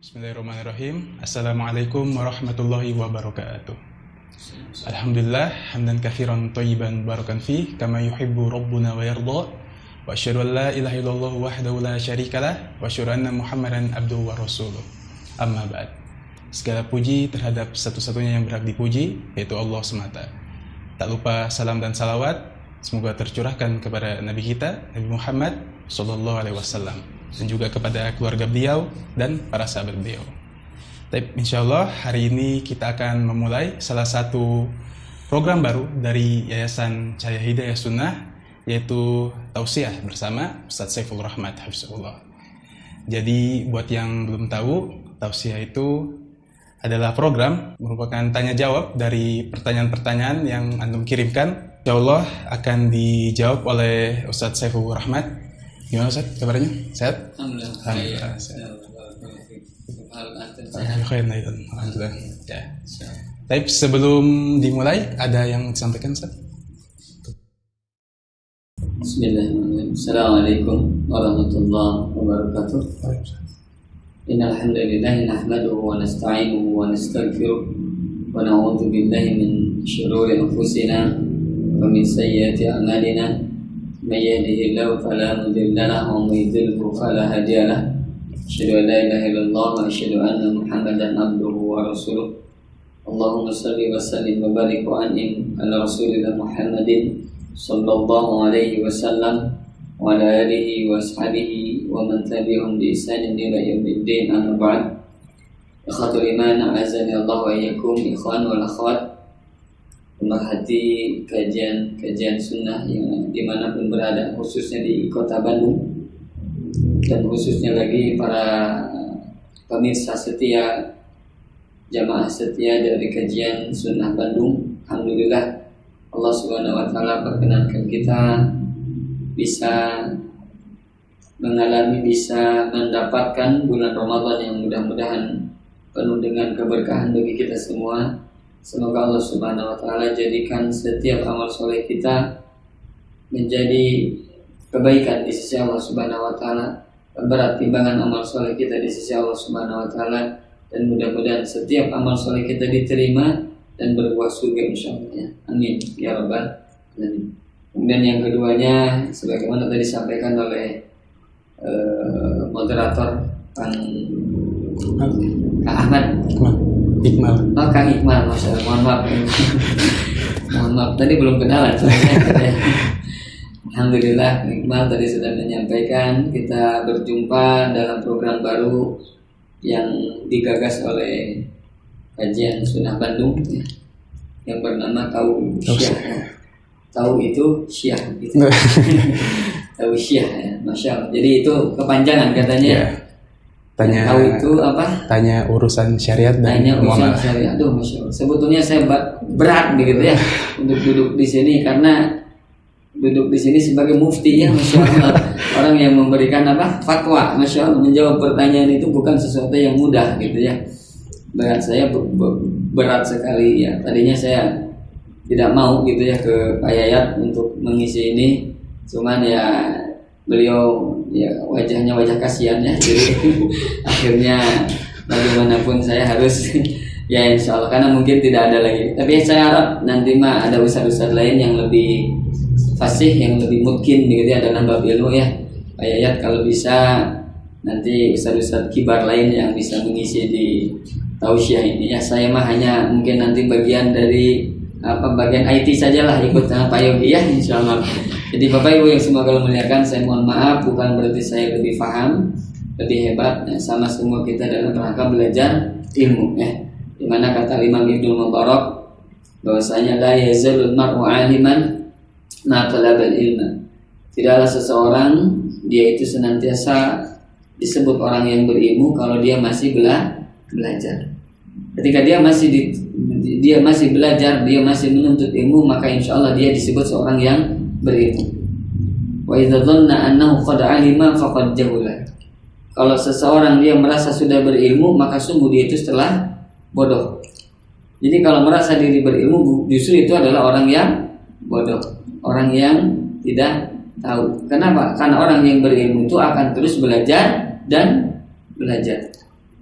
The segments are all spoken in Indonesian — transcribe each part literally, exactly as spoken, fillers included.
Bismillahirrahmanirrahim. Assalamualaikum warahmatullahi wabarakatuh. Alhamdulillah hamdan katsiran thayyiban barakan fi kama yuhibbu rabbuna wa yarda. Wa asyhadu an la ilaha illallah wahdahu la syarikalah wa asyhadu anna Muhammadan abduhu wa rasuluh. Amma ba'd. Segala puji terhadap satu-satunya yang berhak dipuji, yaitu Allah semata. Tak lupa salam dan salawat semoga tercurahkan kepada Nabi kita, Nabi Muhammad sallallahu alaihi wasallam, dan juga kepada keluarga beliau dan para sahabat beliau. Tapi insyaallah hari ini kita akan memulai salah satu program baru dari Yayasan Cahaya Hidayah Sunnah, yaitu Tausiah bersama Ustadz Saiful Rahmat Hafizahullah. Jadi buat yang belum tahu, Tausiah itu adalah program merupakan tanya jawab dari pertanyaan-pertanyaan yang antum kirimkan. Insyaallah akan dijawab oleh Ustadz Saiful Rahmat. Gimana Ustaz kabarnya? Sehat? Alhamdulillah. Alhamdulillah. Sehat. Alhamdulillah. Ya. Tapi sebelum dimulai ada yang disampaikan Ustaz? Bismillahirrahmanirrahim. Assalamualaikum warahmatullahi wabarakatuh. Innal hamdalillah nahmaduhu wa nasta'inuhu wa nastaghfiruh wa na'udzu billahi min shururi anfusina wa min sayyiati a'malina. من يهده الله فلا مضل له ومن يضلل فلا هادي له أشهد أن لا إله إلا الله وأشهد أن محمدا عبده ورسوله اللهم صل وسلم وبارك وأنعم على رسولنا محمد صلى الله عليه وسلم وعلى آله وأصحابه ومن تبعهم بإحسان إلى يوم الدين أما بعد إخوة الإيمان أعزني الله وإياكم إخوان والأخوات pemerhati kajian-kajian sunnah yang dimanapun berada, khususnya di kota Bandung dan khususnya lagi para pemirsa setia, jamaah setia dari kajian sunnah Bandung. Alhamdulillah Allah Subhanahu wa Ta'ala perkenankan kita bisa mengalami, bisa mendapatkan bulan Ramadan yang mudah-mudahan penuh dengan keberkahan bagi kita semua. Semoga Allah Subhanahu wa Ta'ala jadikan setiap amal soleh kita menjadi kebaikan di sisi Allah Subhanahu wa Ta'ala, berat timbangan amal soleh kita di sisi Allah Subhanahu wa Ta'ala, dan mudah-mudahan setiap amal soleh kita diterima dan berbuah surga insyaallah. Amin ya rabbal alamin. Kemudian yang keduanya, sebagaimana tadi disampaikan oleh uh, moderator Kang Kang Ahmad Iqmal. Oh, Kang Iqmal, Masya Allah, mohon maaf. Mohon maaf, tadi belum kenalan soalnya. Alhamdulillah, Iqmal tadi sudah menyampaikan kita berjumpa dalam program baru yang digagas oleh kajian Sunnah Bandung ya, yang bernama Tahu Syiah. Tahu itu Syiah gitu. Tahu Syiah ya, Masya Allah. Jadi itu kepanjangan katanya. Yeah. Tanya, tahu itu apa? Tanya urusan syariat dan tanya urusan muamalah. syariat. Aduh, Masya Allah. Sebetulnya saya berat begitu ya untuk duduk di sini karena duduk di sini sebagai mufti ya, Masya Allah. Orang yang memberikan apa? Fatwa, Masya Allah. Menjawab pertanyaan itu bukan sesuatu yang mudah gitu ya. Berat saya berat sekali ya. Tadinya saya tidak mau gitu ya ke Pak Yayat untuk mengisi ini. Cuman ya beliau ya wajahnya wajah kasihan ya, jadi akhirnya bagaimanapun saya harus ya insya Allah, karena mungkin tidak ada lagi. Tapi saya harap nanti mah ada ustadz-ustadz lain yang lebih fasih, yang lebih mungkin begitu ya dalam bab ilmu ya. Pak Yayat kalau bisa nanti ustadz-ustadz kibar lain yang bisa mengisi di Tausiah ini ya. Saya mah hanya mungkin nanti bagian dari apa bagian I T sajalah, ikut sama Pak Yogi ya insya Allah. Jadi Bapak Ibu yang semoga Allah muliakan, saya mohon maaf bukan berarti saya lebih paham, lebih hebat ya, sama semua kita dalam rangka belajar ilmu ya. Dimana kata Imam Ibnu Mubarak bahwasanya la yazalul mar'u 'aliman ma talabal ilma. Tidaklah seseorang dia itu senantiasa disebut orang yang berilmu kalau dia masih bela belajar. Ketika dia masih di, dia masih belajar, dia masih menuntut ilmu, maka insya Allah dia disebut seorang yang berilmu. Wa idza dhanna annahu qad 'alima faqad jahula. Kalau seseorang dia merasa sudah berilmu, maka sungguh dia itu setelah bodoh. Jadi kalau merasa diri berilmu, justru itu adalah orang yang bodoh, orang yang tidak tahu. Kenapa? Karena orang yang berilmu itu akan terus belajar dan belajar.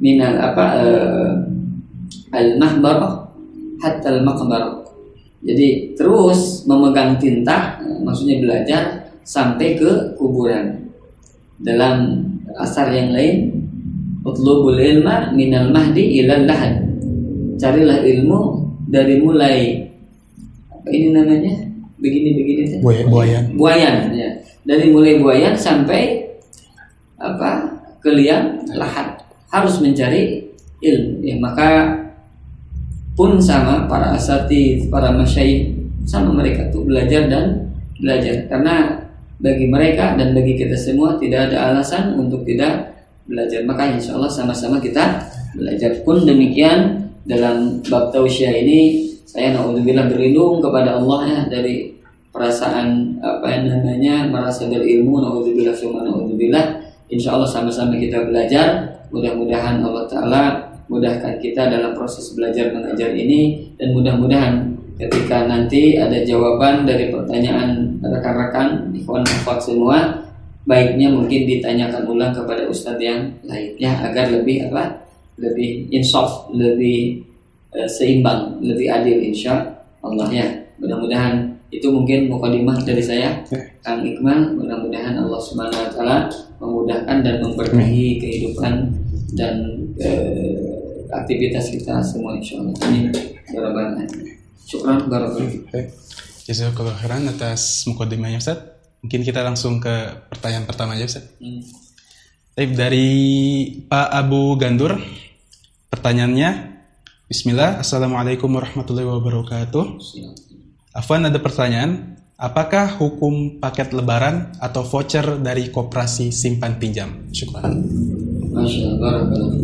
minal apa uh, al-mahbarah hatta al-maqbarah. Jadi terus memegang tinta, maksudnya belajar sampai ke kuburan. Dalam asar yang lain, utlubul ilma minal mahdi ilal lahad. Carilah ilmu dari mulai apa ini namanya? Begini-begini. Buayan. Buayan, ya. Dari mulai buayan sampai apa? Ke liang lahat. Harus mencari ilmu. Ya, maka pun sama para asatidz, para masyayikh, sama mereka tuh belajar dan belajar. Karena bagi mereka dan bagi kita semua tidak ada alasan untuk tidak belajar. Maka insya Allah sama-sama kita belajar. Pun demikian dalam bab tausiah ini saya naudzubillah berlindung kepada Allah ya dari perasaan apa namanya merasa berilmu, naudzubillah summa naudzubillah. Insya Allah sama-sama kita belajar. Mudah-mudahan Allah Ta'ala mudahkan kita dalam proses belajar mengajar ini, dan mudah-mudahan ketika nanti ada jawaban dari pertanyaan rekan-rekan ikhwan akhwat semua, baiknya mungkin ditanyakan ulang kepada ustadz yang lain ya, agar lebih apa lebih insaf, lebih uh, seimbang, lebih adil insya Allah ya. Mudah-mudahan itu mungkin mukadimah dari saya Kang Iqmal. Mudah-mudahan Allah Subhanahu wa taala memudahkan dan memberkahi kehidupan dan uh, aktivitas kita semua insyaallah. Amin. Barakallahu. Syukran barakallahu. Jazakallahu khairan atas mukadimahnya Ustaz. Mungkin kita langsung ke pertanyaan pertama aja Ustaz. Hmm. Dari Pak Abu Gandur. Pertanyaannya, Bismillah, Assalamualaikum warahmatullahi wabarakatuh. Afwan, ada pertanyaan, apakah hukum paket lebaran atau voucher dari koperasi simpan pinjam? Syukran. Masya Allah, barakallahu.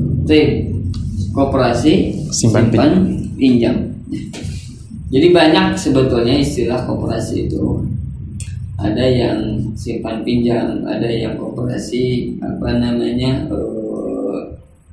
Koperasi simpan, simpan pinjam. Jadi banyak sebetulnya istilah koperasi itu. Ada yang simpan pinjam, ada yang koperasi apa namanya uh,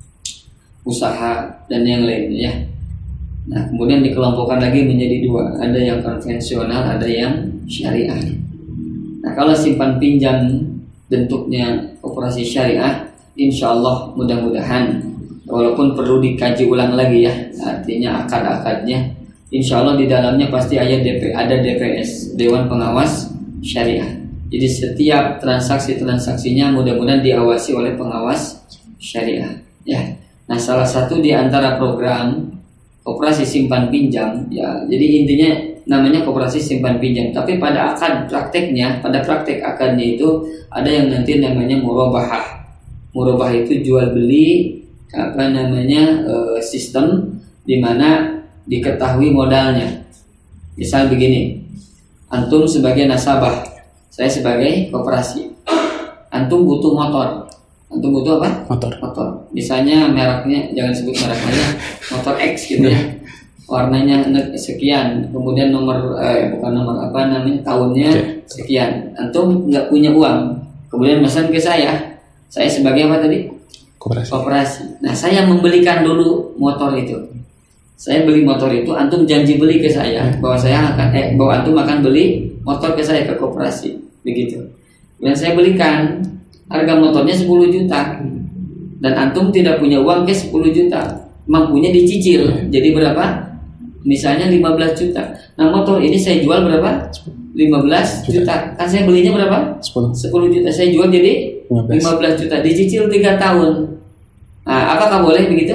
usaha dan yang lainnya ya. Nah kemudian dikelompokkan lagi menjadi dua. Ada yang konvensional, ada yang syariah. Nah kalau simpan pinjam bentuknya koperasi syariah, insya Allah mudah-mudahan, walaupun perlu dikaji ulang lagi ya, artinya akad-akadnya, insya Allah di dalamnya pasti ada D P, ada D P S, Dewan Pengawas Syariah. Jadi setiap transaksi-transaksinya mudah-mudahan diawasi oleh pengawas syariah. Ya. Nah salah satu di antara program koperasi simpan pinjam, ya, jadi intinya namanya koperasi simpan pinjam. Tapi pada akad prakteknya, pada praktek akadnya itu ada yang nanti namanya murabahah. Murabahah itu jual beli apa namanya e, sistem di mana diketahui modalnya. Misal begini, antum sebagai nasabah, saya sebagai koperasi. Antum butuh motor. Antum butuh apa? Motor. Motor. Misalnya mereknya, jangan sebut mereknya, motor X gitu ya. Warnanya sekian, kemudian nomor eh, bukan nomor apa namanya, tahunnya okay. sekian. Antum nggak punya uang, kemudian pesan ke saya. Saya sebagai apa tadi? Koperasi. Koperasi. Nah, saya membelikan dulu motor itu. Saya beli motor itu, antum janji beli ke saya bahwa saya akan eh bahwa antum akan beli motor ke saya ke koperasi, begitu. Dan saya belikan, harga motornya sepuluh juta. Dan antum tidak punya uang ke sepuluh juta, mampunya dicicil. Jadi berapa? Misalnya lima belas juta. Nah, motor ini saya jual berapa? lima belas juta. Kan saya belinya berapa? sepuluh juta. Saya jual jadi lima belas juta, dicicil tiga tahun. Nah, apakah boleh begitu?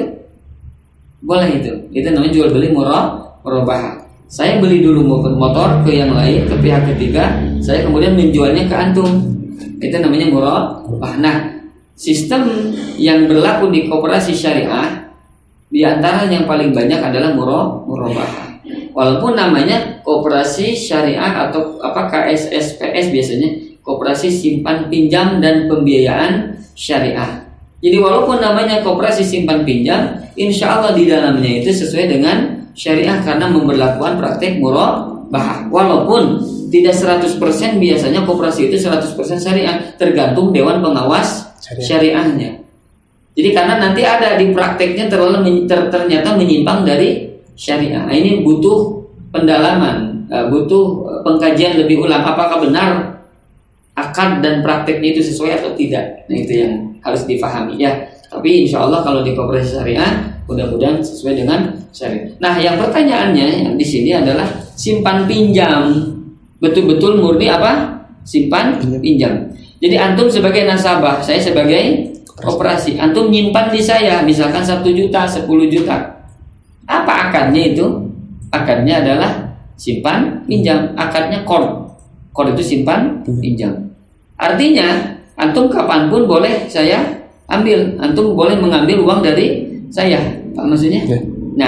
Boleh itu. Itu namanya jual beli murabahah. Saya beli dulu motor ke yang lain, ke pihak ketiga, saya kemudian menjualnya ke antum. Itu namanya murabahah. Nah, sistem yang berlaku di koperasi syariah di antara yang paling banyak adalah murabahah. Walaupun namanya koperasi syariah atau apa K S S P S biasanya, koperasi simpan pinjam dan pembiayaan syariah. Jadi walaupun namanya koperasi simpan pinjam, insya Allah di dalamnya itu sesuai dengan syariah karena memberlakukan praktek murabahah. Walaupun tidak seratus persen biasanya koperasi itu seratus persen syariah, tergantung dewan pengawas syariah. syariahnya. Jadi karena nanti ada di prakteknya terlalu ter, ternyata menyimpang dari syariah. Nah, ini butuh pendalaman, butuh pengkajian lebih ulang. Apakah benar akad dan prakteknya itu sesuai atau tidak? Nah itu yang harus difahami ya. Tapi insya Allah kalau di koperasi syariah mudah-mudahan sesuai dengan syariah. Nah, yang pertanyaannya yang di sini adalah simpan pinjam, betul-betul murni apa? Simpan pinjam. Jadi antum sebagai nasabah, saya sebagai koperasi, antum nyimpan di saya misalkan satu juta, sepuluh juta. Apa akadnya itu? Akadnya adalah simpan pinjam. Akadnya qard. Qard itu simpan pinjam. Artinya antum kapanpun boleh saya ambil, antum boleh mengambil uang dari saya, Pak, maksudnya. Ya. Nah,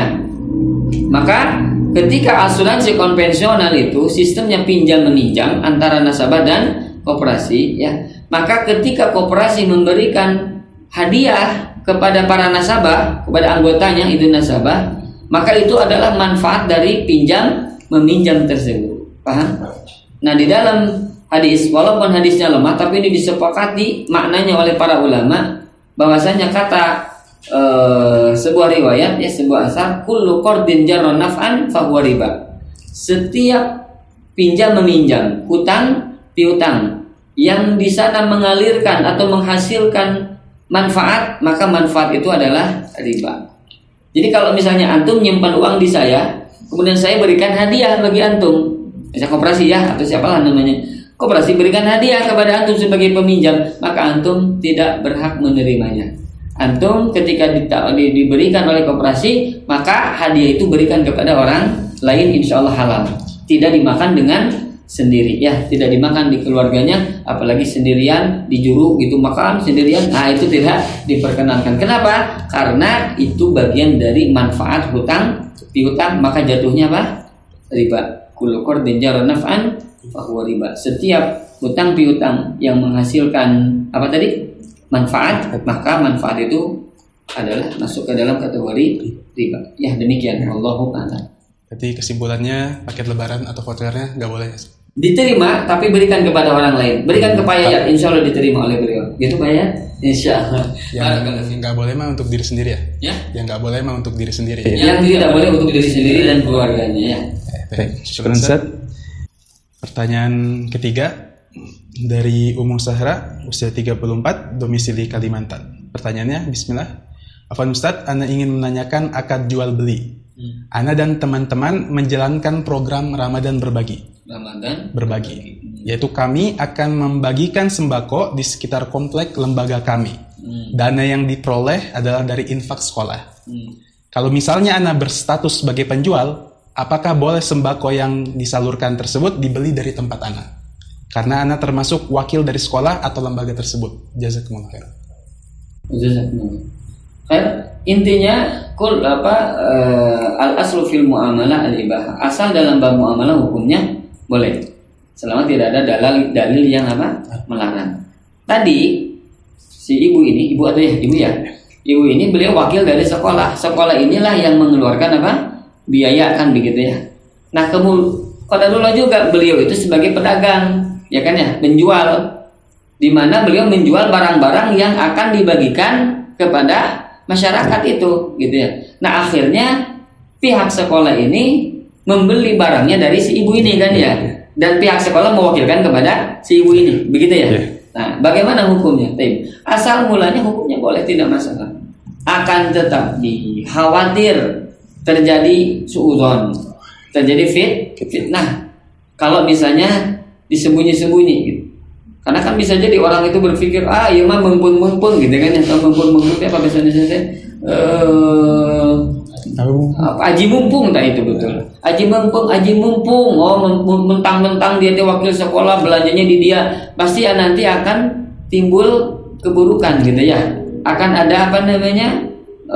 maka ketika asuransi konvensional itu sistemnya pinjam meminjam antara nasabah dan koperasi, ya, maka ketika koperasi memberikan hadiah kepada para nasabah, kepada anggotanya itu nasabah, maka itu adalah manfaat dari pinjam meminjam tersebut. Paham? Nah, di dalam hadis, walaupun hadisnya lemah, tapi ini disepakati maknanya oleh para ulama. Bahwasanya kata e, sebuah riwayat, ya, sebuah asar, kullu qardin jarra naf'an fahuwa riba. Setiap pinjam meminjam, hutang piutang yang di sana mengalirkan atau menghasilkan manfaat, maka manfaat itu adalah riba. Jadi kalau misalnya antum nyimpan uang di saya, kemudian saya berikan hadiah bagi antum, misalnya koperasi, ya, atau siapalah namanya, koperasi berikan hadiah kepada antum sebagai peminjam, maka antum tidak berhak menerimanya. Antum ketika di, di, diberikan oleh koperasi, maka hadiah itu berikan kepada orang lain, insya Allah halal. Tidak dimakan dengan sendiri, ya, tidak dimakan di keluarganya, apalagi sendirian di juru gitu makan sendirian. Nah, itu tidak diperkenankan. Kenapa? Karena itu bagian dari manfaat hutang piutang, maka jatuhnya apa? Riba. Kullu qardin jarra naf'an fahuwa riba. Setiap hutang piutang yang menghasilkan apa tadi? Manfaat, maka manfaat itu adalah masuk ke dalam kategori riba. Ya, demikian. Allahu a'lam. Jadi kesimpulannya paket lebaran atau vouchernya nggak boleh. Diterima, tapi berikan kepada orang lain. Berikan ke Pak Yayat, insya Allah diterima oleh beliau. Gitu Pak Yayat? Insya Allah. Yang nggak boleh mah untuk diri sendiri ya? Ya. Yang nggak boleh mah untuk diri sendiri. Ya. Yang tidak boleh untuk diri sendiri dan keluarganya, ya. Baik, syukran Ustaz. Pertanyaan ketiga dari Umu Sahra, usia tiga puluh empat, domisili Kalimantan. Pertanyaannya, bismillah. Afwan Ustaz, Ana ingin menanyakan akad jual beli. Hmm. Ana dan teman-teman menjalankan program Ramadan berbagi. Ramadan berbagi, yaitu kami akan membagikan sembako di sekitar komplek lembaga kami. Hmm. Dana yang diperoleh adalah dari infak sekolah. Hmm. Kalau misalnya Ana berstatus sebagai penjual, apakah boleh sembako yang disalurkan tersebut dibeli dari tempat Ana? Karena Ana termasuk wakil dari sekolah atau lembaga tersebut. Jazakumullah khair. Jazakumullah khair. Intinya kul apa uh, al aslu fil muamalah al ibah. Asal dalam bab muamalah hukumnya boleh, selama tidak ada dalil dalil yang apa melarang. Tadi si ibu ini, ibu atau ya ibu ya, ibu ini beliau wakil dari sekolah. Sekolah inilah yang mengeluarkan apa biaya, kan begitu ya. Nah, kemudian pada dulu juga beliau itu sebagai pedagang, ya kan ya, penjual, di mana beliau menjual barang-barang yang akan dibagikan kepada masyarakat itu, gitu ya. Nah, akhirnya pihak sekolah ini membeli barangnya dari si ibu ini, kan ya, dan pihak sekolah mewakilkan kepada si ibu ini, begitu ya. Nah, bagaimana hukumnya? Asal mulanya hukumnya boleh, tidak masalah. Akan tetapi khawatir terjadi suudzon, terjadi fit, fitnah. Kalau misalnya disembunyi-sembunyi, gitu. Karena kan bisa jadi orang itu berpikir, ah, iya mah mumpun-mumpun, gitu kan ya, mumpun-mumpun apa biasanya saya, eh, aji mumpung, tak itu betul. Aji mumpung, aji mumpung. Oh, mentang-mentang dia wakil sekolah, belanjanya di dia, pasti ya nanti akan timbul keburukan, gitu ya. Akan ada apa namanya?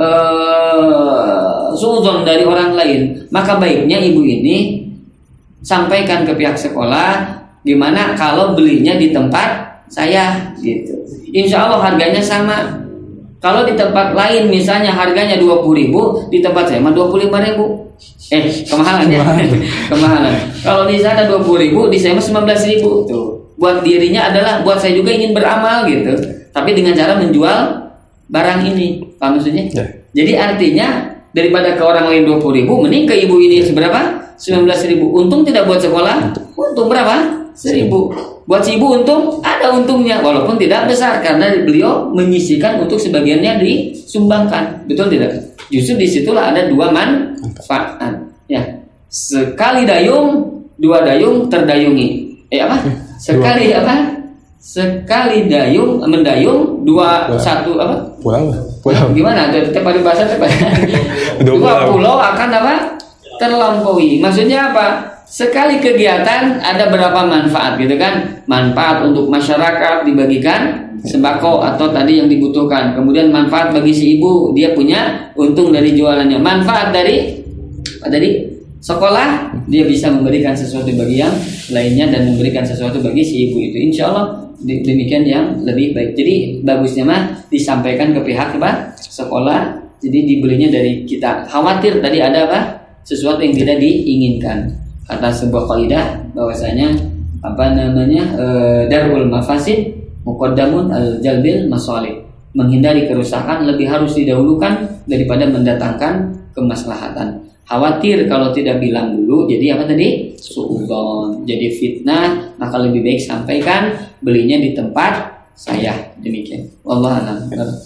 Uh, suudzon dari orang lain. Maka baiknya ibu ini sampaikan ke pihak sekolah, gimana kalau belinya di tempat saya, gitu. Insya Allah harganya sama. Kalau di tempat lain misalnya harganya dua puluh ribu, di tempat saya mah dua puluh lima ribu. Eh, kemahalan ya. Kemahalan. Kalau di sana dua puluh ribu, di saya mah sembilan belas ribu. Tuh. Buat dirinya adalah buat saya juga ingin beramal, gitu. Tapi dengan cara menjual barang ini. Paham maksudnya? Ya. Jadi artinya daripada ke orang lain dua puluh ribu, mending ke ibu ini seberapa? sembilan belas ribu. Untung tidak buat sekolah, untung berapa? seribu. Buat si ibu untung, ada untungnya walaupun tidak besar karena beliau menyisihkan untuk sebagiannya disumbangkan. Betul tidak? Justru disitulah ada dua manfaat. Ya, sekali dayung, dua dayung terdayungi. Eh apa? Sekali apa? Sekali dayung mendayung, dua Pulau. Satu apa? Pulau. Pulau. Gimana? Tetap pada bahasa tepat. Dua pulau akan apa? Terlampaui. Maksudnya apa? Sekali kegiatan ada berapa manfaat gitu kan? Manfaat untuk masyarakat dibagikan sembako atau tadi yang dibutuhkan. Kemudian manfaat bagi si ibu, dia punya untung dari jualannya. Manfaat dari apa tadi? Sekolah, dia bisa memberikan sesuatu bagi yang lainnya dan memberikan sesuatu bagi si ibu itu. Insya Allah demikian yang lebih baik. Jadi bagusnya mah disampaikan ke pihak apa? Sekolah. Jadi dibelinya dari kita. Khawatir tadi ada apa? Sesuatu yang tidak diinginkan. Kata sebuah kaidah bahwasanya apa namanya e, darul mafasid muqaddamun al jalbil masalih. Menghindari kerusakan lebih harus didahulukan daripada mendatangkan kemaslahatan. Khawatir kalau tidak bilang dulu, jadi apa tadi? Suudzon, jadi fitnah, maka lebih baik sampaikan belinya di tempat saya. Demikian. Wallahu a'lam.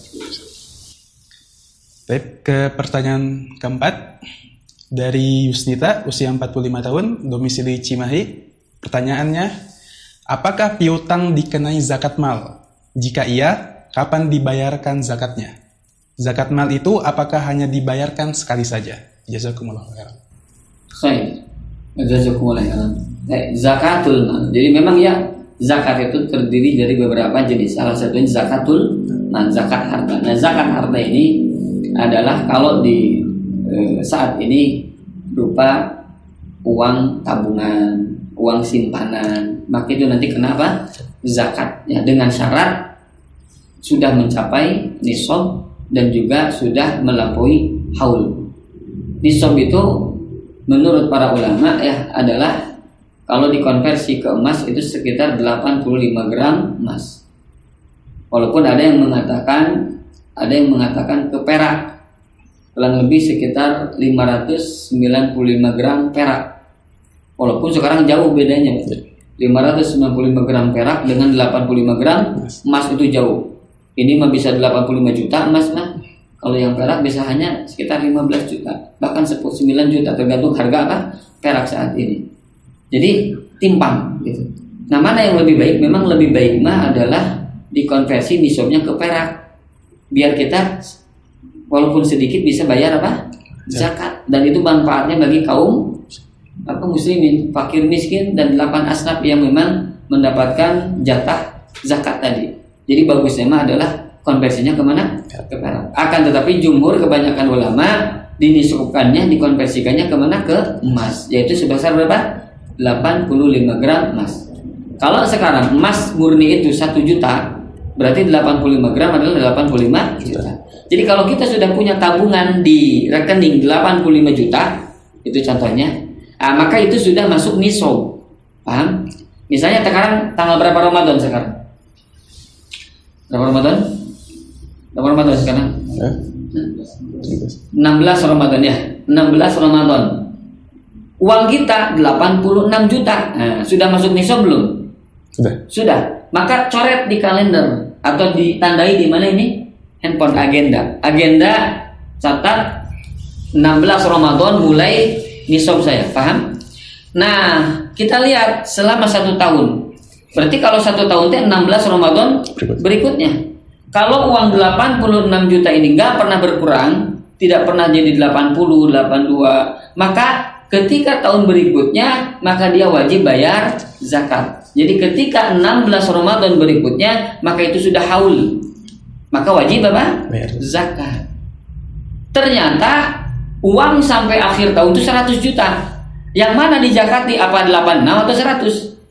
Baik, ke pertanyaan keempat dari Yusnita, usia empat puluh lima tahun, domisili Cimahi. Pertanyaannya, apakah piutang dikenai zakat mal? Jika iya, kapan dibayarkan zakatnya? Zakat mal itu apakah hanya dibayarkan sekali saja? Jazakumullah khairan. Khair. Jazakumullah khairan. Eh, zakatul mal. Jadi memang ya zakat itu terdiri dari beberapa jenis. Salah satunya zakatul mal, zakat harta. Nah, zakat harta ini adalah kalau di eh, saat ini berupa uang tabungan, uang simpanan, maka itu nanti kenapa? Zakat. Ya, dengan syarat sudah mencapai nisab dan juga sudah melampaui haul. Nisab itu menurut para ulama ya adalah kalau dikonversi ke emas itu sekitar delapan puluh lima gram emas. Walaupun ada yang mengatakan ada yang mengatakan ke perak kurang lebih sekitar lima ratus sembilan puluh lima gram perak. Walaupun sekarang jauh bedanya. lima ratus sembilan puluh lima gram perak dengan delapan puluh lima gram emas itu jauh. Ini mah bisa delapan puluh lima juta emas mah. Kalau yang perak bisa hanya sekitar lima belas juta, bahkan sembilan juta tergantung harga apa perak saat ini. Jadi timpang gitu. Nah, mana yang lebih baik? Memang lebih baik mah adalah dikonversi nisabnya ke perak. Biar kita walaupun sedikit bisa bayar apa? Zakat. Dan itu manfaatnya bagi kaum apa muslimin, fakir miskin dan delapan asnaf yang memang mendapatkan jatah zakat tadi. Jadi bagusnya mah adalah konversinya kemana? Ke perak. Akan tetapi jumhur kebanyakan ulama dinisabkannya, dikonversikannya kemana? Ke emas, yaitu sebesar berapa? delapan puluh lima gram emas. Kalau sekarang emas murni itu satu juta, berarti delapan puluh lima gram adalah delapan puluh lima juta. Jadi kalau kita sudah punya tabungan di rekening delapan puluh lima juta, itu contohnya, nah, maka itu sudah masuk nisab. Paham? Misalnya sekarang tanggal berapa Ramadan sekarang? Berapa Ramadan? Berapa Ramadan sekarang? Eh? enam belas Ramadan ya. enam belas Ramadan. Uang kita delapan puluh enam juta. Nah, sudah masuk nisab belum? Sudah. Sudah. Maka coret di kalender atau ditandai di mana ini? Handphone agenda. Agenda catat enam belas Ramadan mulai nisab saya. Paham? Nah, kita lihat selama satu tahun. Berarti kalau satu tahun itu enam belas Ramadan berikutnya. Kalau uang delapan puluh enam juta ini nggak pernah berkurang, tidak pernah jadi delapan puluh, delapan puluh dua, maka ketika tahun berikutnya, maka dia wajib bayar zakat. Jadi ketika enam belas Ramadan berikutnya, maka itu sudah haul. Maka wajib apa? Bayar zakat. Ternyata uang sampai akhir tahun itu seratus juta. Yang mana dizakati? Apa delapan puluh enam atau seratus?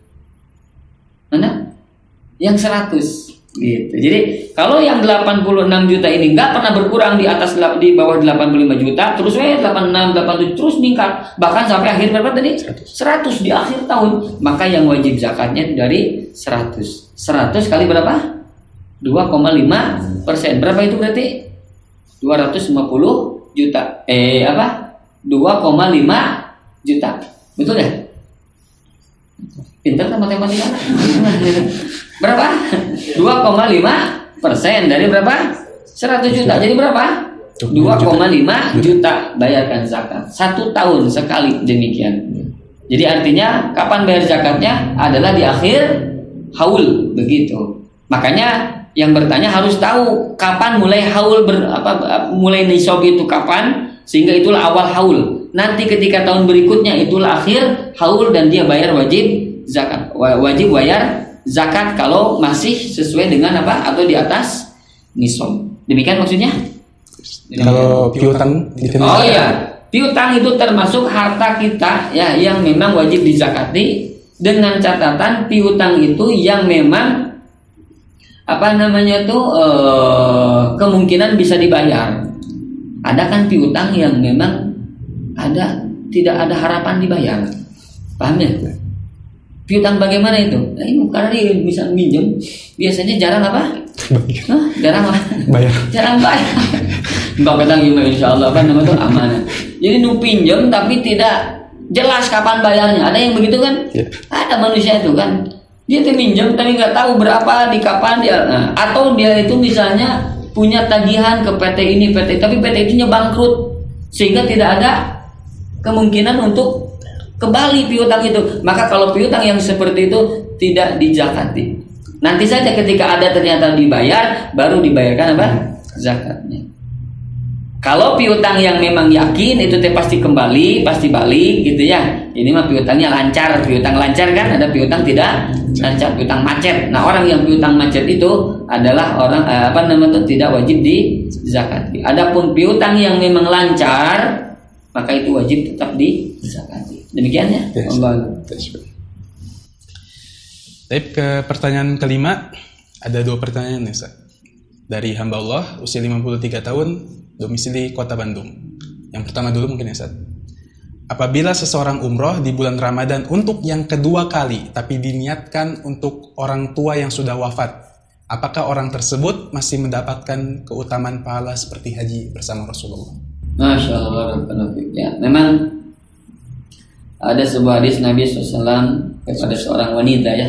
Mana? Yang seratus. Gitu. Jadi kalau yang delapan puluh enam juta ini nggak pernah berkurang di atas di bawah delapan puluh lima juta, terus eh delapan puluh enam, delapan puluh tujuh terus meningkat bahkan sampai akhir berapa tadi? seratus di akhir tahun. Maka yang wajib zakatnya dari seratus. seratus kali berapa? dua koma lima persen. Berapa itu berarti? dua ratus lima puluh juta. Eh apa? dua koma lima juta. Betul ya? Pintar kan matematika? Berapa? dua koma lima persen dari berapa? seratus juta. Jadi berapa? dua koma lima juta bayarkan zakat. Satu tahun sekali demikian. Jadi artinya kapan bayar zakatnya adalah di akhir haul begitu. Makanya yang bertanya harus tahu kapan mulai haul ber, apa, mulai nisab itu kapan, sehingga itulah awal haul. Nanti ketika tahun berikutnya itulah akhir haul dan dia bayar wajib zakat. Wajib bayar zakat kalau masih sesuai dengan apa atau di atas nisab. Demikian maksudnya? Demikian. Kalau piutang Oh iya, piutang itu termasuk harta kita ya yang memang wajib dizakati, dengan catatan piutang itu yang memang apa namanya tuh e, kemungkinan bisa dibayar. Ada kan piutang yang memang ada tidak ada harapan dibayar, paham ya? Piutang bagaimana itu? Nah, ini karena dia bisa minjem, biasanya jarang apa? Hah, jarang apa? Bayar. Jarang bayar. Mbak petang gimana? Insya Allah apa namanya tuh amanah. Jadi nu pinjem tapi tidak jelas kapan bayarnya. Ada yang begitu kan? Ya. Ada manusia itu kan. Dia tuh minjem tapi nggak tahu berapa di kapan dia. Nah, atau dia itu misalnya punya tagihan ke P T ini P T, tapi P T itu bangkrut sehingga tidak ada kemungkinan untuk kembali piutang itu. Maka kalau piutang yang seperti itu tidak dizakati. Nanti saja ketika ada ternyata dibayar baru dibayarkan apa? Zakatnya. Kalau piutang yang memang yakin itu teh pasti kembali, pasti balik gitu ya. Ini mah piutangnya lancar, piutang lancar kan, ada piutang tidak lancar, piutang macet. Nah, orang yang piutang macet itu adalah orang eh, apa namanya itu tidak wajib dizakati. Adapun piutang yang memang lancar, maka itu wajib tetap dizakati. Demikian ya. Yes. Allah. Baik, ke pertanyaan kelima, ada dua pertanyaan ya, Ustaz. Dari hamba Allah usia lima puluh tiga tahun, domisili Kota Bandung. Yang pertama dulu mungkin ya, Ustaz. Apabila seseorang umroh di bulan Ramadan untuk yang kedua kali, tapi diniatkan untuk orang tua yang sudah wafat, apakah orang tersebut masih mendapatkan keutamaan pahala seperti haji bersama Rasulullah? Masya Allah, ya, memang ada sebuah hadis Nabi shallallahu alaihi wasallam kepada seorang wanita ya,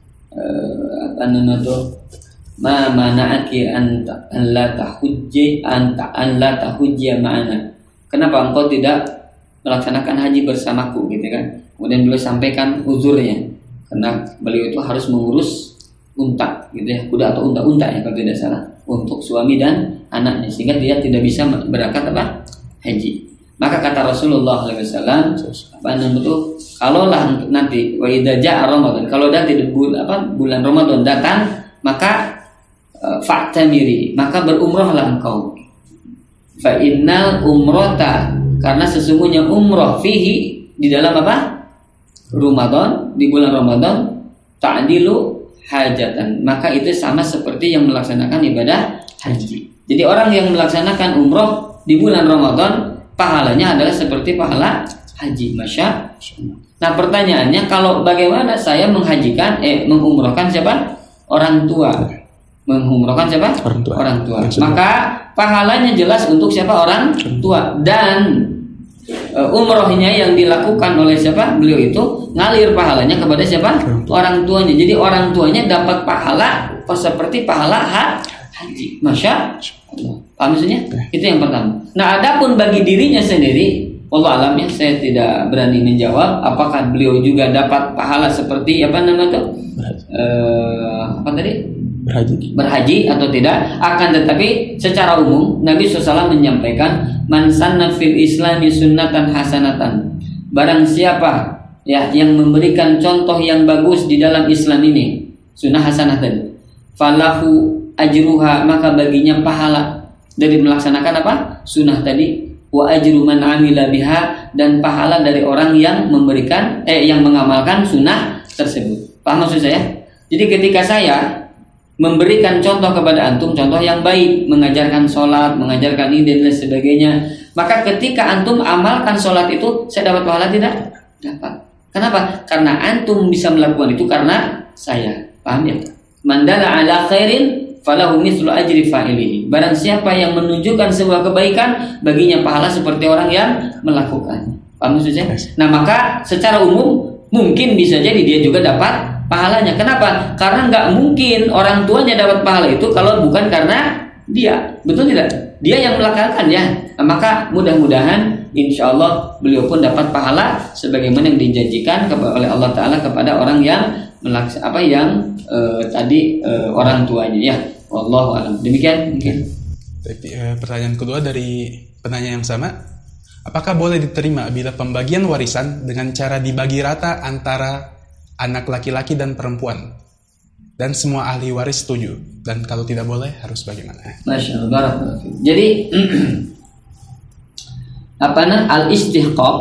eh, apa namanya tuh, ma mana'aki an la tahujji anta an la tahujji ma'ana. Kenapa engkau tidak melaksanakan haji bersamaku gitu kan? Kemudian beliau sampaikan uzurnya, karena beliau itu harus mengurus unta gitu ya, kuda atau unta-unta ya kalau tidak salah, untuk suami dan anaknya, sehingga dia tidak bisa berangkat apa? Haji. Maka kata Rasulullah shallallahu alaihi wasallam, apa namanya itu, kalaulah nanti wa idza ja'a Ramadan, kalau nanti bulan apa bulan Ramadan datang, maka fa'tamiri, maka berumrahlah engkau. Fa innal umrata, karena sesungguhnya umrah fihi, di dalam apa? Ramadan, di bulan Ramadan, ta'dilu hajatan, maka itu sama seperti yang melaksanakan ibadah haji. Jadi orang yang melaksanakan umrah di bulan Ramadan, pahalanya adalah seperti pahala haji. Masya Allah. Nah pertanyaannya, kalau bagaimana saya menghajikan, eh mengumrahkan siapa? Orang tua. Mengumrahkan siapa? Orang tua. Orang tua. Maka pahalanya jelas untuk siapa? Orang tua. Dan uh, umrohnya yang dilakukan oleh siapa? Beliau itu ngalir pahalanya kepada siapa? Orang tuanya. Jadi orang tuanya dapat pahala seperti pahala haji. Masya Allah. Paham maksudnya? Itu yang pertama. Nah, adapun bagi dirinya sendiri, wallahu alam ya, saya tidak berani menjawab apakah beliau juga dapat pahala seperti apa namanya tuh? Eh, apa tadi? Berhaji. Berhaji atau tidak? Akan tetapi secara umum Nabi shallallahu alaihi wasallam menyampaikan, man sanna fil islami sunnatan hasanatan. Barang siapa ya yang memberikan contoh yang bagus di dalam Islam ini, sunnah hasanah tadi, falahu ajruha, maka baginya pahala dari melaksanakan apa? Sunnah tadi. Wa ajru man amila biha, dan pahala dari orang yang memberikan eh yang mengamalkan sunnah tersebut. Paham maksud saya? Jadi ketika saya memberikan contoh kepada antum, contoh yang baik, mengajarkan sholat, mengajarkan ini dan lain sebagainya, maka ketika antum amalkan sholat itu, saya dapat pahala tidak? Dapat. Kenapa? Karena antum bisa melakukan itu karena saya. Paham ya? Mandala ala khairin falahu mithlu ajri fa'ilihi. Barang siapa yang menunjukkan sebuah kebaikan, baginya pahala seperti orang yang melakukannya. Paham maksudnya? Nah, maka secara umum mungkin bisa jadi dia juga dapat pahalanya. Kenapa? Karena nggak mungkin orang tuanya dapat pahala itu kalau bukan karena dia. Betul tidak? Dia yang melakukannya. Nah, maka mudah-mudahan insya Allah beliau pun dapat pahala sebagaimana yang dijanjikan oleh Allah Ta'ala kepada orang yang melaks apa yang uh, tadi uh, orang tuanya, ya. Wallahu a'lam. Demikian mungkin. Ya. Pertanyaan kedua dari penanya yang sama, apakah boleh diterima bila pembagian warisan dengan cara dibagi rata antara anak laki-laki dan perempuan dan semua ahli waris setuju, dan kalau tidak boleh harus bagaimana? Masya Allah. Jadi apa nah al istihqaq,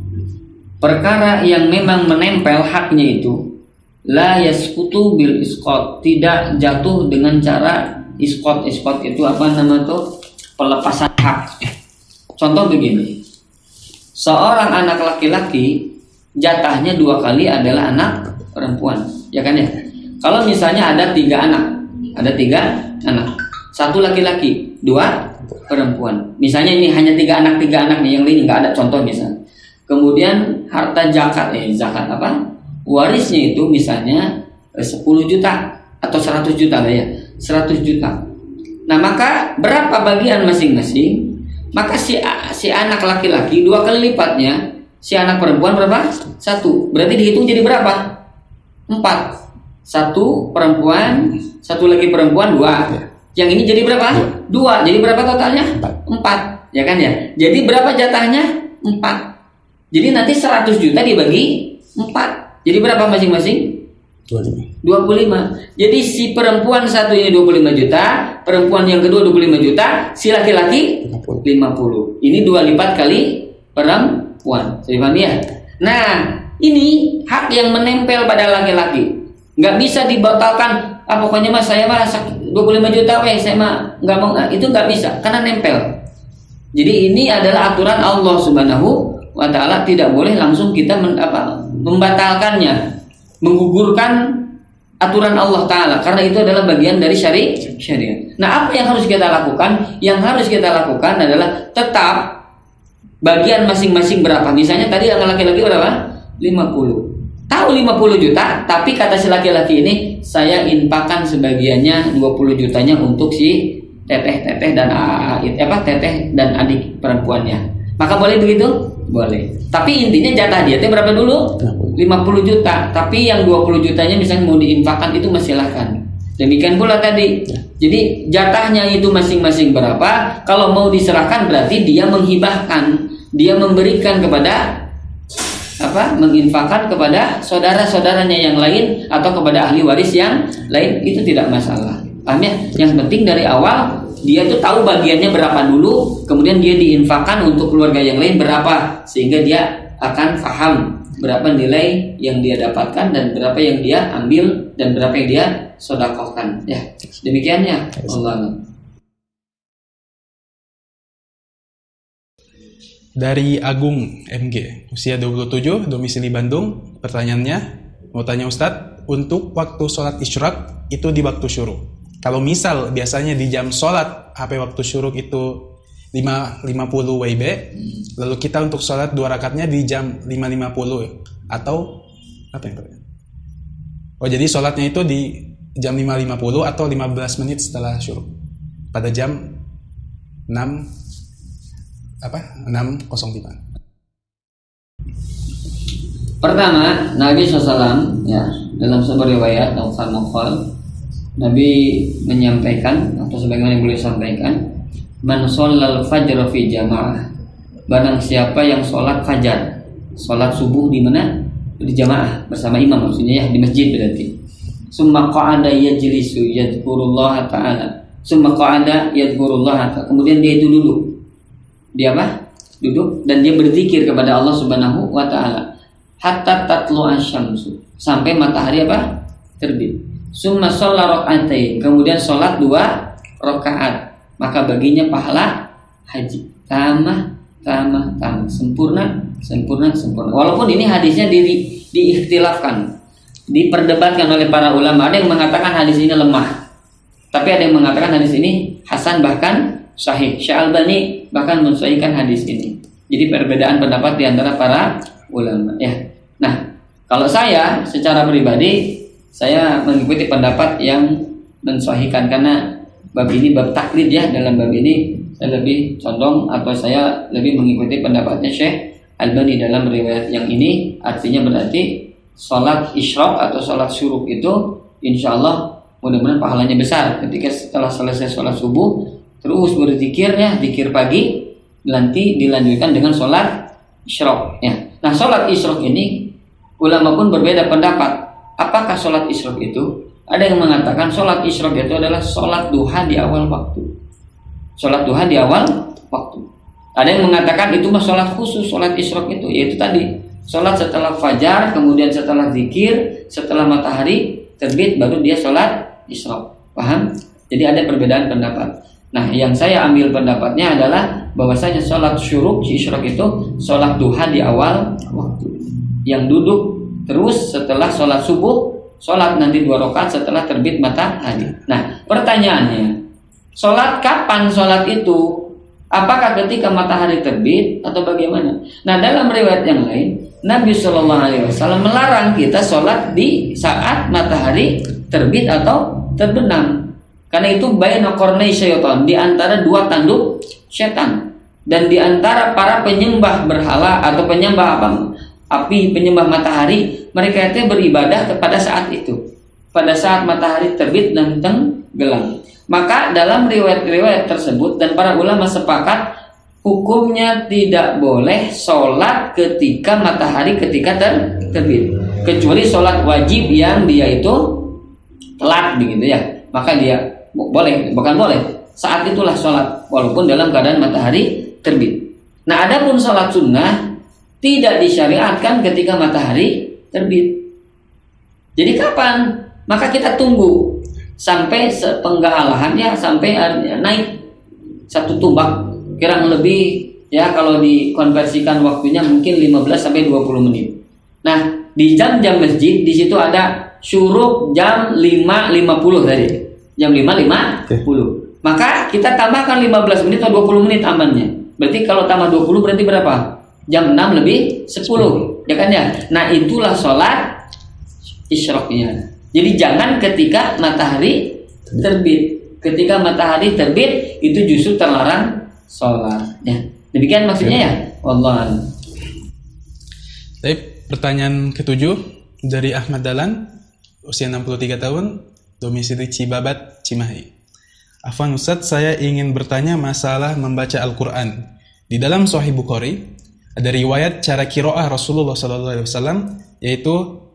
perkara yang memang menempel haknya itu la yasqutu bil isqat, tidak jatuh dengan cara isqat. Isqat itu apa nama tuh? Pelepasan hak. Contoh begini, seorang anak laki-laki jatahnya dua kali adalah anak perempuan, ya kan ya? Kalau misalnya ada tiga anak, ada tiga anak, satu laki-laki, dua perempuan. Misalnya ini hanya tiga anak, tiga anak nih, yang lain nggak ada contoh misalnya. Kemudian harta zakat, eh zakat apa? Warisnya itu misalnya sepuluh juta atau seratus juta lah ya, seratus juta. Nah, maka berapa bagian masing-masing? Maka si si anak laki-laki dua kali lipatnya, si anak perempuan berapa? Satu. Berarti dihitung jadi berapa? Empat. Satu perempuan, satu lagi perempuan, dua. Yang ini jadi berapa? Dua. Jadi berapa totalnya? Empat. Ya kan ya? Jadi berapa jatahnya? Empat. Jadi nanti seratus juta dibagi empat. Jadi berapa masing-masing? dua puluh lima. Jadi si perempuan satu ini dua puluh lima juta, perempuan yang kedua dua puluh lima juta, si laki-laki lima puluh. Ini dua lipat kali perempuan. Saya paham ya? Nah, ini hak yang menempel pada laki-laki. Nggak bisa dibatalkan. Ah, pokoknya mas saya mah dua puluh lima juta, weh, saya mah nggak mau. Nah, itu nggak bisa karena nempel. Jadi ini adalah aturan Allah Subhanahu wa Ta'ala, tidak boleh langsung kita men, apa, membatalkannya, menggugurkan aturan Allah Ta'ala, karena itu adalah bagian dari syari syariat. Nah, apa yang harus kita lakukan? Yang harus kita lakukan adalah tetap bagian masing-masing berapa. Misalnya tadi yang laki-laki berapa? lima puluh. Tahu lima puluh juta, tapi kata si laki-laki ini, saya infakkan sebagiannya dua puluh jutanya untuk si teteh-teteh dan apa teteh dan adik perempuannya. Maka boleh begitu? Boleh. Tapi intinya jatah dia itu berapa dulu? lima puluh juta. Tapi yang dua puluh jutanya misalnya mau diinfakkan itu silahkan. Demikian pula tadi. Jadi jatahnya itu masing-masing berapa? Kalau mau diserahkan berarti dia menghibahkan, dia memberikan kepada apa? Menginfakkan kepada saudara-saudaranya yang lain atau kepada ahli waris yang lain, itu tidak masalah. Paham ya? Yang penting dari awal dia itu tahu bagiannya berapa dulu, kemudian dia diinfakkan untuk keluarga yang lain berapa, sehingga dia akan paham berapa nilai yang dia dapatkan dan berapa yang dia ambil dan berapa yang dia sedekahkan. Ya, demikian ya. Allah. Dari Agung M G, usia dua puluh tujuh, domisili Bandung. Pertanyaannya, mau tanya Ustadz, untuk waktu sholat isyraq itu di waktu syuruk. Kalau misal biasanya di jam sholat H P waktu syuruk itu lima lima puluh W I B, lalu kita untuk sholat dua rakatnya di jam lima lima puluh atau apa yang terjadi? Oh, jadi sholatnya itu di jam lima lima puluh atau lima belas menit setelah syuruk pada jam enam apa enam nol lima. Pertama, Nabi shallallahu alaihi wasallam ya dalam sebuah riwayat al-Bukhari, Nabi menyampaikan atau sebagaimana yang beliau sampaikan, man shallal fajr fi jamaah, barang siapa yang sholat fajar, sholat subuh di mana? Di jamaah bersama imam, maksudnya ya di masjid berarti. Summa qa'ada yajlisu yadhkurullah ta'ala. Summa qa'ada yadhkurullah ta'ala. Kemudian dia itu duduk. Dia apa? Duduk dan dia berzikir kepada Allah Subhanahu wa ta'ala. Hatta tatlu asyamsu, sampai matahari apa? Terbit. Summa sholla raka'atain, kemudian sholat dua rakaat, maka baginya pahala haji. Tamah, tamah, tamah, sempurna, sempurna, sempurna. Walaupun ini hadisnya di, diikhtilafkan, diperdebatkan oleh para ulama. Ada yang mengatakan hadis ini lemah. Tapi ada yang mengatakan hadis ini hasan bahkan sahih. Syekh Albani bahkan mensahihkan hadis ini. Jadi perbedaan pendapat di antara para ulama ya. Nah, kalau saya secara pribadi saya mengikuti pendapat yang mensahihkan, karena bab ini bab taklid ya. Dalam bab ini saya lebih condong atau saya lebih mengikuti pendapatnya Syekh Albani dalam riwayat yang ini. Artinya berarti sholat isyraq atau sholat syuruk itu insya Allah mudah-mudahan pahalanya besar ketika setelah selesai sholat subuh terus berzikir ya, zikir pagi, nanti dilanjutkan dengan sholat isyraq ya. Nah, sholat isyraq ini ulama pun berbeda pendapat. Apakah sholat isyraq itu? Ada yang mengatakan sholat isyraq itu adalah sholat duha di awal waktu. Sholat duha di awal waktu. Ada yang mengatakan itu mah sholat khusus, sholat isyraq itu yaitu tadi sholat setelah fajar, kemudian setelah zikir, setelah matahari terbit baru dia sholat isyraq. Paham? Jadi ada perbedaan pendapat. Nah, yang saya ambil pendapatnya adalah bahwasanya sholat syuruk isyraq itu sholat duha di awal waktu, yang duduk terus setelah sholat subuh, sholat nanti dua rakaat setelah terbit matahari. Nah, pertanyaannya, sholat kapan sholat itu? Apakah ketika matahari terbit atau bagaimana? Nah, dalam riwayat yang lain, Nabi Shallallahu Alaihi Wasallam melarang kita sholat di saat matahari terbit atau terbenam, karena itu baina qarnai syaitan, di antara dua tanduk setan, dan di antara para penyembah berhala atau penyembah apa? Api, penyembah matahari, mereka itu beribadah kepada saat itu, pada saat matahari terbit dan tenggelam. Maka dalam riwayat-riwayat tersebut dan para ulama sepakat hukumnya tidak boleh sholat ketika matahari ketika ter terbit, kecuali sholat wajib yang dia itu telat begitu ya, maka dia boleh, bukan boleh, saat itulah sholat walaupun dalam keadaan matahari terbit. Nah, adapun sholat sunnah tidak disyariatkan ketika matahari terbit. Jadi kapan? Maka kita tunggu sampai sepenggal alahannya, sampai naik satu tumbak, kurang lebih ya, kalau dikonversikan waktunya mungkin lima belas sampai dua puluh menit. Nah, di jam-jam masjid di situ ada syuruk jam lima lima puluh tadi. Jam lima lima puluh. Maka kita tambahkan lima belas menit atau dua puluh menit amannya. Berarti kalau tambah dua puluh berarti berapa? Jam enam lebih sepuluh, ya kan ya? Nah, itulah sholat isyraqnya. Jadi jangan ketika matahari terbit. Ketika matahari terbit itu justru terlarang sholat. Ya, demikian maksudnya ya. Wallahu a'lam. Baik, pertanyaan ketujuh dari Ahmad Dalan, usia enam puluh tiga tahun, domisili Cibabat, Cimahi. Afwan Ustadz, saya ingin bertanya masalah membaca Al-Quran. Di dalam Sahih Bukhari ada riwayat cara qiraah Rasulullah sallallahu alaihi wasallam, yaitu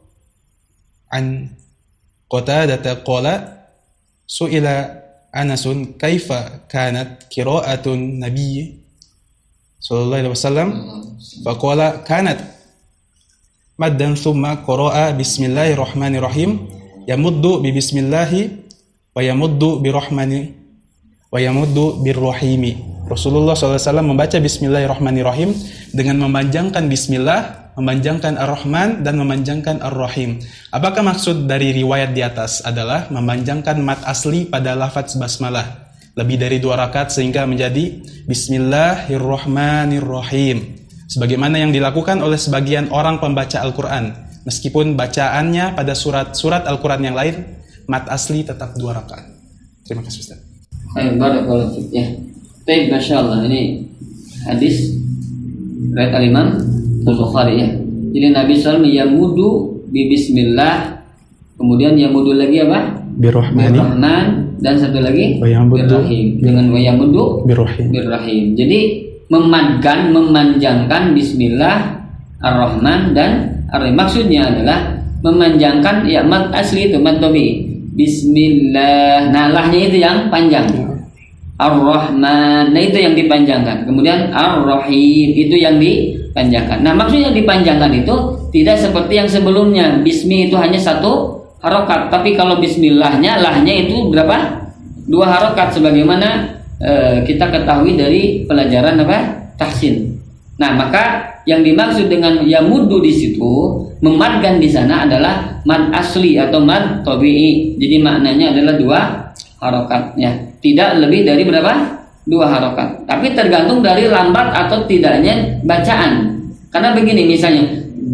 an Qatadah qala su'ila Anasun kaifa kanat qira'atun Nabi sallallahu alaihi wasallam, faqala kanat maddan thumma qara'a bismillahirrahmanirrahim yamuddu bi bismillahi wa yamuddu bi rahmani wa yamuddu birrahimi. Rasulullah sallallahu alaihi wasallam membaca bismillahirrahmanirrahim dengan memanjangkan bismillah, memanjangkan ar-Rahman dan memanjangkan ar-Rahim. Apakah maksud dari riwayat di atas adalah memanjangkan mat asli pada lafaz basmalah lebih dari dua rakaat sehingga menjadi Bismillahirrahmanirrahim, sebagaimana yang dilakukan oleh sebagian orang pembaca Al-Quran, meskipun bacaannya pada surat-surat Al-Quran yang lain mat asli tetap dua rakaat. Terima kasih Ustaz. Baik, barakallahu fiik ya. Baik, masyaallah, ini hadis riwayat Al-Imam Al-Bukhari ya. Jadi Nabi sallallahu alaihi wasallam yamudu bi bismillah, kemudian yamudu lagi apa? Birrahmani. Birrahman, dan satu lagi birrahim, dengan wayamudu birrahim. birrahim. Jadi memadkan, memanjangkan bismillah, ar-Rahman dan ar-Rahim. Maksudnya adalah memanjangkan ya mad asli itu mad tabii. Bismillah, nah lahnya itu yang panjang. Ar-Rahman, nah itu yang dipanjangkan. Kemudian Ar-Rahim, itu yang dipanjangkan. Nah, maksudnya dipanjangkan itu tidak seperti yang sebelumnya. Bismi itu hanya satu harokat, tapi kalau Bismillahnya, lahnya itu berapa? Dua harokat, sebagaimana e, kita ketahui dari pelajaran apa? Tahsin. Nah, maka yang dimaksud dengan yamudu di situ, memadkan di sana adalah mad asli atau mad tabi'i. Jadi maknanya adalah dua harokatnya. Tidak lebih dari berapa? Dua harokat. Tapi tergantung dari lambat atau tidaknya bacaan. Karena begini misalnya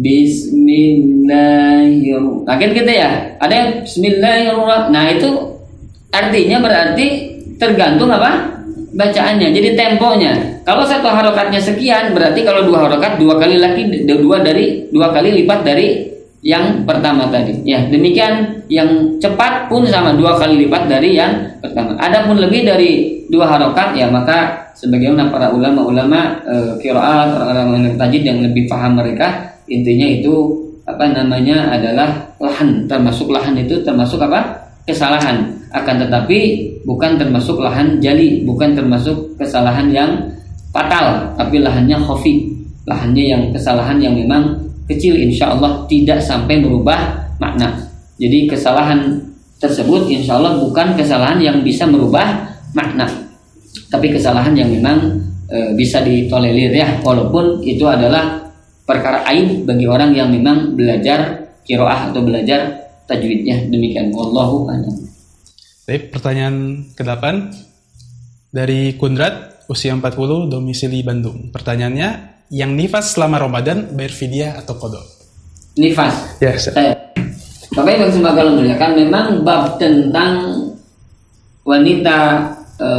Bismillahirrahmanirrahim. Nah kan gitu ya. Ada yang Bismillahirrahmanirrahim. Nah itu artinya berarti tergantung apa? Bacaannya. Jadi temponya. Kalau satu harokatnya sekian, berarti kalau dua harokat dua kali lagi dua dari dua kali lipat dari yang pertama tadi. Ya, demikian yang cepat pun sama dua kali lipat dari yang pertama. Adapun lebih dari dua harokat ya maka sebagaimana para ulama-ulama e, qiraat, orang-orang tajwid yang lebih paham mereka, intinya itu apa namanya adalah lahan, termasuk lahan itu termasuk apa? Kesalahan. Akan tetapi bukan termasuk lahan jali, bukan termasuk kesalahan yang fatal, tapi lahannya khafi, lahannya yang kesalahan yang memang kecil, insya Allah tidak sampai merubah makna. Jadi kesalahan tersebut insya Allah bukan kesalahan yang bisa merubah makna, tapi kesalahan yang memang e, bisa ditolerir ya, walaupun itu adalah perkara aib bagi orang yang memang belajar qiraah atau belajar tajwidnya. Demikian, wallahu a'lam. Baik, pertanyaan kedelapan dari Kundrat, usia empat puluh, domisili Bandung. Pertanyaannya, yang nifas selama Ramadan bayar fidyah atau qada? Nifas. Ya, saya. Bapak Ibu semoga Allah muliakan, memang bab tentang wanita e,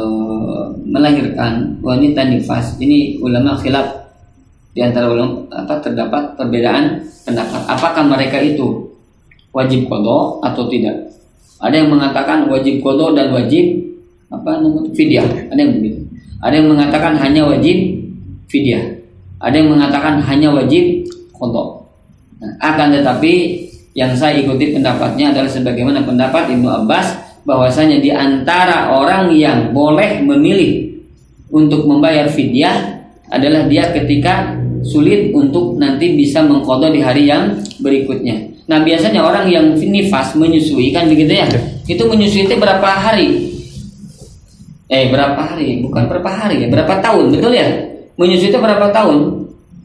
melahirkan, wanita nifas ini ulama khilaf. Di antara ulama apa terdapat perbedaan pendapat. Apakah mereka itu wajib qada atau tidak? Ada yang mengatakan wajib qada dan wajib apa namanya fidyah. Ada yang begitu. Ada yang mengatakan hanya wajib fidyah. Ada yang mengatakan hanya wajib qada. Nah, akan tetapi yang saya ikuti pendapatnya adalah sebagaimana pendapat Ibnu Abbas, bahwasanya di antara orang yang boleh memilih untuk membayar fidyah adalah dia ketika sulit untuk nanti bisa mengqada di hari yang berikutnya. Nah biasanya orang yang nifas menyusui kan begitu ya, itu menyusui itu berapa hari? Eh berapa hari? Bukan berapa hari ya, berapa tahun, betul ya? Menyusui itu berapa tahun?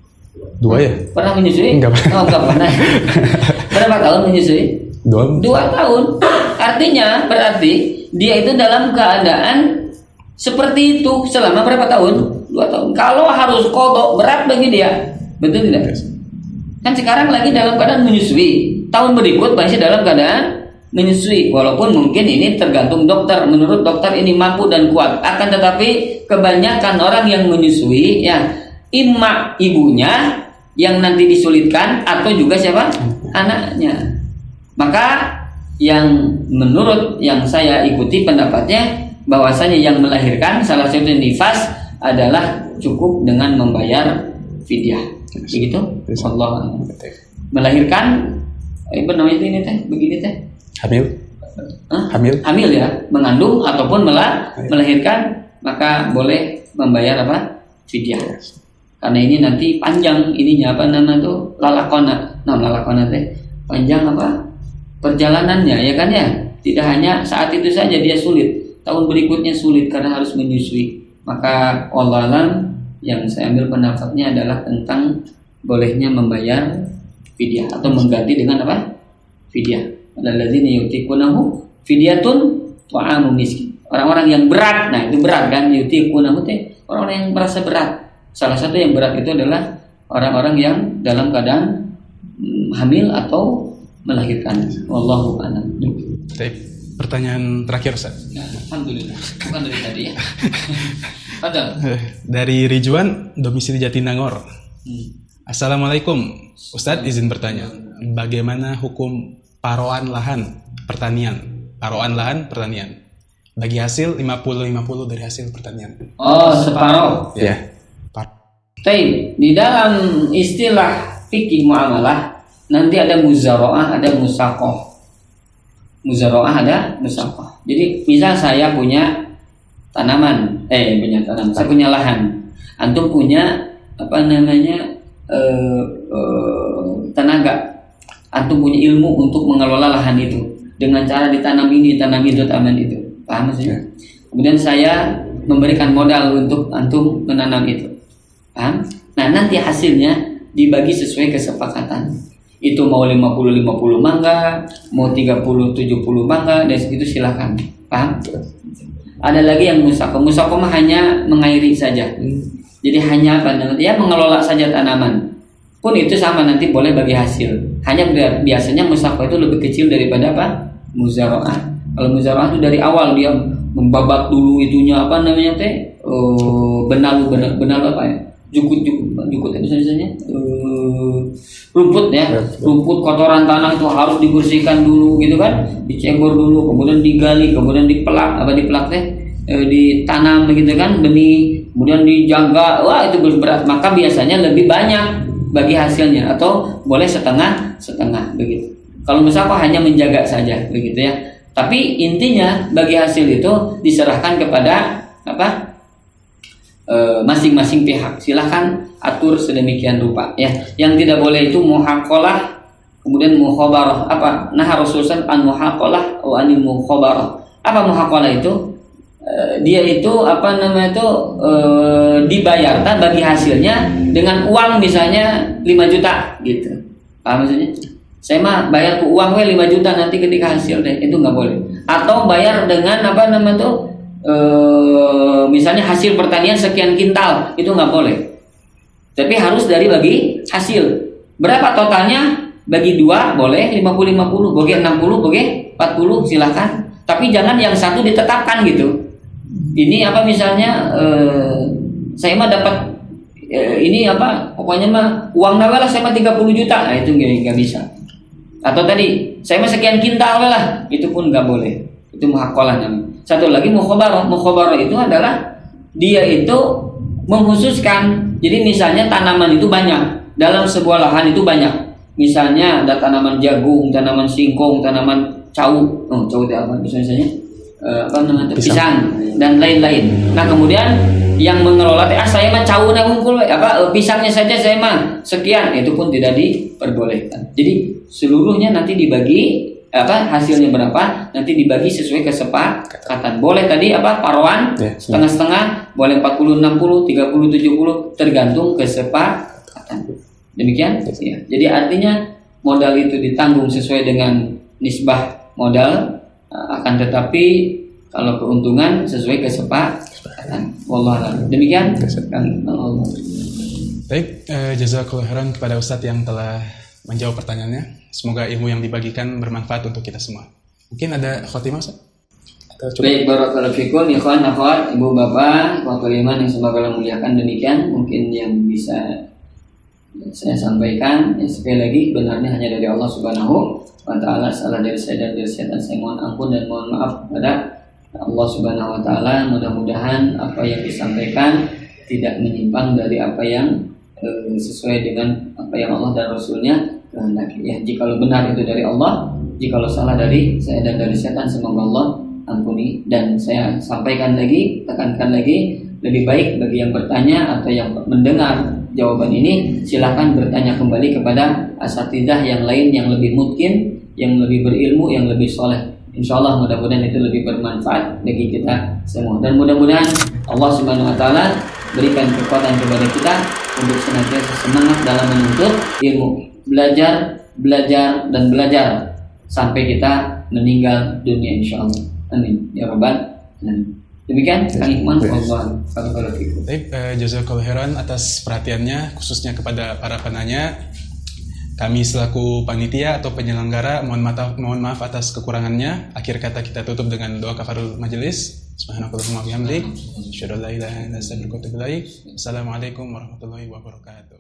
Dua ya? Pernah menyusui? Enggak pernah. Oh enggak pernah. Berapa tahun menyusui? Dua. Dua tahun. Artinya berarti dia itu dalam keadaan seperti itu selama berapa tahun? Dua tahun. Kalau harus qada berat bagi dia, betul tidak? Kan sekarang lagi dalam keadaan menyusui. Tahun berikut masih dalam keadaan menyusui. Walaupun mungkin ini tergantung dokter. Menurut dokter ini mampu dan kuat. Akan tetapi kebanyakan orang yang menyusui ya imma ibunya yang nanti disulitkan atau juga siapa? Anaknya. Maka yang menurut yang saya ikuti pendapatnya bahwasanya yang melahirkan salah satu nifas adalah cukup dengan membayar fidyah. Begitu? Allah melahirkan eh bernama itu ini teh begini teh hamil. Hah? Hamil. Hamil ya, mengandung ataupun melah, melahirkan maka boleh membayar apa? Fidyah. Karena ini nanti panjang ininya apa nama tuh lalakona. Nah, lalakona teh panjang apa? Perjalanannya ya kan ya. Tidak hanya saat itu saja dia sulit, tahun berikutnya sulit karena harus menyusui. Maka Allah alam yang saya ambil pendapatnya adalah tentang bolehnya membayar fidyah atau mengganti dengan apa? Fidyah. Alladzina yutiqunahu fidyatun ta'amu miskin. Orang-orang yang berat, nah itu berat kan, yutiqunahu teh orang-orang yang merasa berat. Salah satu yang berat itu adalah orang-orang yang dalam keadaan hmm, hamil atau melahirkan. Wallahu a'lam. Baik, pertanyaan terakhir Ustaz. Ya, alhamdulillah. Bukan dari tadi ya. Betul. Dari Ridwan, domisili Jatinangor. Hmm. Assalamualaikum, Ustadz izin bertanya, bagaimana hukum paroan lahan pertanian? Paroan lahan pertanian bagi hasil lima puluh lima puluh dari hasil pertanian. Oh, separuh. Ya. Baik, di dalam istilah fikih muamalah nanti ada muzaraah, ada musaqah. Muzaraah ada musaqah. Jadi misal saya punya tanaman, eh punya tanaman, saya punya lahan. Antum punya apa namanya eh, eh, tenaga. Antum punya ilmu untuk mengelola lahan itu dengan cara ditanam ini, tanam itu, tanam itu. Paham maksudnya? Kemudian saya memberikan modal untuk antum menanam itu. Paham? Nah nanti hasilnya dibagi sesuai kesepakatan. Itu mau lima puluh lima puluh mangga, mau tiga puluh tujuh puluh mangga, dan itu silahkan. Paham? Ada lagi yang musakom. Musakom hanya mengairi saja. Jadi hanya apa namanya? Ya mengelola saja tanaman. Pun itu sama nanti boleh bagi hasil. Hanya biasanya musakom itu lebih kecil daripada apa? Muzaraah. Kalau muzaraah itu dari awal dia membabat dulu itunya apa namanya teh? Uh, benalu benar benar apa ya? Jukut jukut jukut itu misalnya uh, rumput ya, rumput kotoran tanah itu harus dibersihkan dulu gitu kan, dicenggur dulu, kemudian digali, kemudian dipelak apa dipelak teh e, ditanam begitu kan benih, kemudian dijaga. Wah itu berat, maka biasanya lebih banyak bagi hasilnya, atau boleh setengah setengah begitu. Kalau misalnya hanya menjaga saja begitu ya, tapi intinya bagi hasil itu diserahkan kepada apa masing-masing pihak. Silahkan atur sedemikian rupa ya. Yang tidak boleh itu muhaqalah, kemudian mukhabarah. Apa? Nah Rasulullah an muhaqalah wa anil mukhabarah. Apa muhaqalah itu? E, dia itu apa namanya itu e, dibayarkan bagi hasilnya dengan uang misalnya lima juta gitu. Paham maksudnya? Saya mah bayar ke uang we lima juta nanti ketika hasil deh. Itu nggak boleh. Atau bayar dengan apa namanya itu E, misalnya hasil pertanian sekian kintal, itu nggak boleh. Tapi harus dari bagi hasil. Berapa totalnya? Bagi dua boleh, lima puluh lima puluh, boleh enam puluh, boleh empat puluh, silahkan. Tapi jangan yang satu ditetapkan gitu. Ini apa misalnya e, saya mah dapat e, ini apa pokoknya mah uang nawa lah saya mah tiga puluh juta, nah itu nggak bisa. Atau tadi saya mah sekian kintal lah, itu pun nggak boleh. Itu muhaqalah namanya. Satu lagi mukhabarah. Mukhabarah itu adalah dia itu mengkhususkan. Jadi misalnya tanaman itu banyak, dalam sebuah lahan itu banyak. Misalnya ada tanaman jagung, tanaman singkong, tanaman cau. Oh, cau itu apa? Misalnya eh, apa namanya? Pisang. Pisang dan lain-lain. Nah, kemudian yang mengelola ah saya mah cau na unggul apa pisangnya saja saya mah sekian, itu pun tidak diperbolehkan. Jadi seluruhnya nanti dibagi apa hasilnya berapa nanti dibagi sesuai kesepakatan. Boleh tadi apa paruan setengah-setengah, boleh empat puluh enam puluh, tiga puluh tujuh puluh, tergantung kesepakatan. Demikian ya. Jadi artinya modal itu ditanggung sesuai dengan nisbah modal, akan tetapi kalau keuntungan sesuai kesepakatan. Wallahu demikian. Baik, eh, jazakallahu khairan kepada Ustadz yang telah menjawab pertanyaannya. Semoga ilmu yang dibagikan bermanfaat untuk kita semua. Mungkin ada khotimah, Ustaz? Baik, barakallahu fikum, ikhwan, akhwat, ibu bapak, ikhwatul iman yang semoga Allah muliakan. Demikian mungkin yang bisa saya sampaikan. Ya, sekali lagi benarnya hanya dari Allah Subhanahu wa taala. Salah dari saya dan dari setan saya mohon ampun dan mohon maaf kepada Allah Subhanahu wa taala. Mudah-mudahan apa yang disampaikan tidak menyimpang dari apa yang eh, sesuai dengan apa yang Allah dan Rasulnya kehendaki. Ya, jikalau benar itu dari Allah, jikalau salah dari saya dan dari setan, semoga Allah ampuni. Dan saya sampaikan lagi, tekankan lagi, lebih baik bagi yang bertanya atau yang mendengar jawaban ini, silakan bertanya kembali kepada asatidzah yang lain yang lebih mungkin, yang lebih berilmu, yang lebih soleh. Insya Allah mudah-mudahan itu lebih bermanfaat bagi kita semua. Dan mudah-mudahan Allah Subhanahu Wa Taala berikan kekuatan kepada kita untuk senantiasa semangat dalam menuntut ilmu. Belajar, belajar, dan belajar sampai kita meninggal dunia insyaallah. Amin ya rabbal alamin. Demikian Kang Ikhwan, wallahu a'lam. Baik, eh, jazakallahu khairan atas perhatiannya khususnya kepada para penanya. Kami selaku panitia atau penyelenggara mohon maaf mohon maaf atas kekurangannya. Akhir kata kita tutup dengan doa kafarul majelis. Subhanakallahumma wa bihamdik, asyhadu an la ilaha illa anta astaghfiruka wa atubu ilaik. Assalamualaikum warahmatullahi wabarakatuh.